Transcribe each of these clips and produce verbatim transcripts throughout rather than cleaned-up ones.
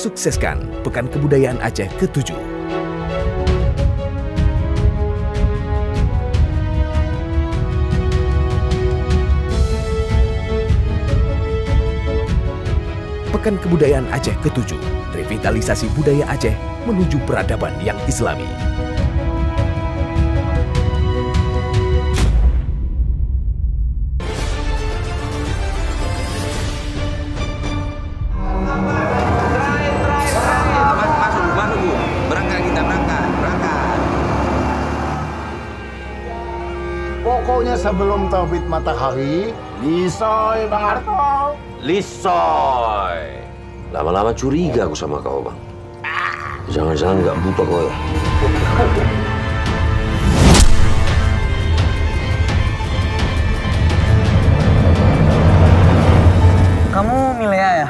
sukseskan Pekan Kebudayaan Aceh ketujuh. Pekan Kebudayaan Aceh ketujuh, revitalisasi budaya Aceh menuju peradaban yang Islami. Pokoknya sebelum terbit matahari, lisoy Bang Harto. Lisoy. Lama-lama curiga aku sama kau, Bang. Jangan-jangan nggak buta kau ya? Kamu Milea ya?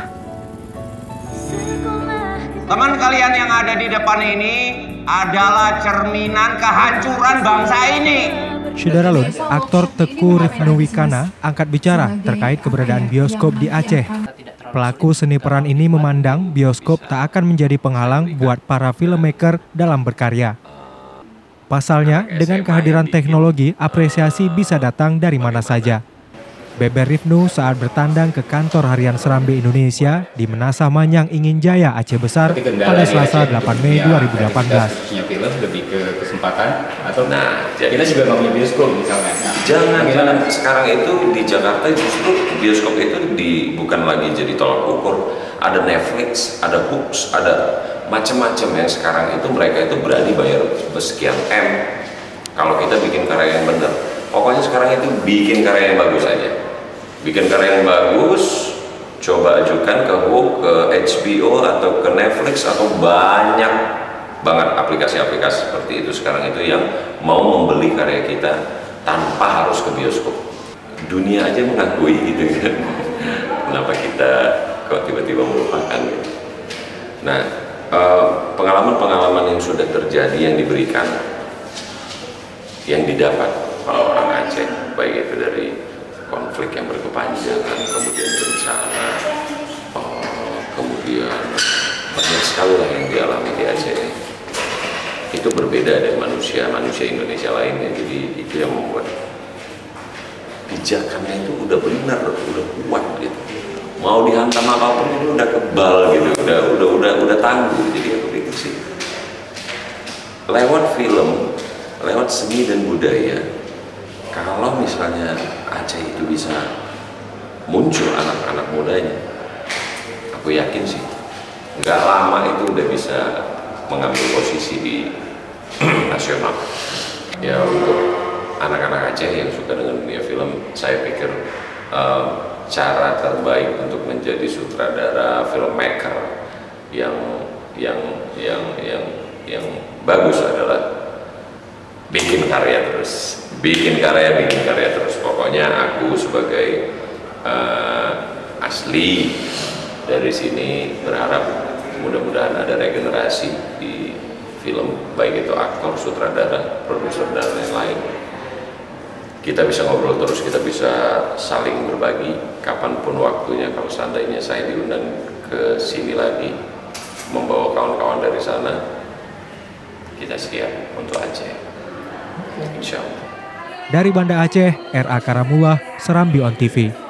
Teman kalian yang ada di depan ini adalah cerminan kehancuran bangsa ini. Syederalun, aktor Teku Rifnu Wikana angkat bicara terkait keberadaan bioskop di Aceh. Pelaku seni peran ini memandang bioskop tak akan menjadi penghalang buat para filmmaker dalam berkarya. Pasalnya, dengan kehadiran teknologi, apresiasi bisa datang dari mana saja. Beber Rifnu saat bertandang ke kantor harian Serambi Indonesia di Menasah Manyang Ingin Jaya Aceh Besar pada Selasa delapan Mei dua ribu delapan belas. Punya film lebih ke kesempatan atau Nah, kita juga nggak punya bioskop misalnya. Jangan, jangan. Sekarang itu di Jakarta justru bioskop itu di, bukan lagi jadi tolak ukur. Ada Netflix, ada Hooks, ada macam-macam yang sekarang itu mereka itu berani bayar sekian M kalau kita bikin karya yang benar. Pokoknya sekarang itu bikin karya yang bagus aja. Bikin karya yang bagus, coba ajukan ke Hook, ke H B O atau ke Netflix atau banyak banget aplikasi-aplikasi seperti itu sekarang itu yang mau membeli karya kita tanpa harus ke bioskop. Dunia aja mengakui gitu kan. Kenapa kita kok tiba-tiba melupakan gitu. Nah, pengalaman-pengalaman yang sudah terjadi yang diberikan, yang didapat oleh orang Aceh, baik itu dari konflik yang berkepanjangan, kemudian bencana, oh, kemudian banyak sekali lah yang dialami di Aceh. Itu berbeda dari manusia-manusia Indonesia lainnya, jadi itu yang membuat pijakannya itu udah benar, udah kuat gitu. Mau dihantam apapun itu udah kebal gitu, udah udah udah udah tangguh. Jadi aku pikir sih, lewat film, lewat seni dan budaya, kalau misalnya Aceh itu bisa muncul anak-anak mudanya, aku yakin sih nggak lama itu udah bisa mengambil posisi di nasional. Ya, untuk anak-anak Aceh yang suka dengan dunia film, saya pikir um, cara terbaik untuk menjadi sutradara filmmaker yang yang yang yang yang bagus adalah bikin karya terus, bikin karya, bikin karya terus. Pokoknya aku sebagai uh, asli dari sini berharap mudah-mudahan ada regenerasi di film, baik itu aktor, sutradara, produser dan lain-lain. Kita bisa ngobrol terus, kita bisa saling berbagi kapanpun waktunya. Kalau seandainya saya diundang ke sini lagi membawa kawan-kawan dari sana, kita siap untuk Aceh. Insya Allah. Dari Banda Aceh, R A Karamullah, Serambi On T V.